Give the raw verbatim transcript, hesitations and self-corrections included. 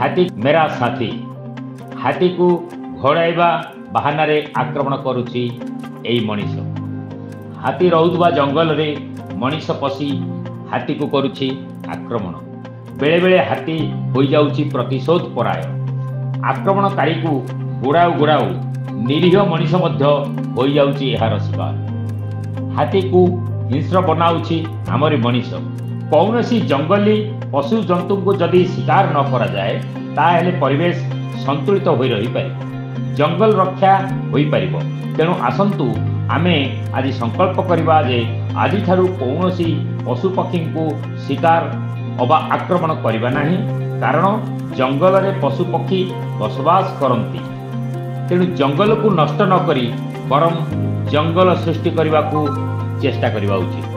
हाथी मेरा साथी हाथी को घोड़ाइबा बाहाना रे आक्रमण करुछि एई मनीष। हाथी रहुवा जंगल रे मनीष पशि हाथी को करुछि आक्रमण। बेले बेले हाथी हो जाउछि प्रतिशोध परायण। आक्रमणकारी को गुड़ाऊ गुड़ाऊ निरीह मनीष मध्य हो जाउछि एहार शिकार। हाथी को हिंस्र बनाउछि आमरी मनीष। कौनसी जंगली पशु जंतु को जदि शिकार न करा जाए ताहेले परिवेश संतुलित हो रही पारे, जंगल रक्षा होई परिबो। तेणु आसंतु आमे आज संकल्प करिबा जे आदि ठारू कौनसी पशु पक्षी को शिकार अबा आक्रमण करिबा नाही, कारण जंगल रे पशु पक्षी बसवास करंती। तेणु जंगल को नष्ट न करी बरम जंगल सृष्टि करने को चेष्टा करवा उचित।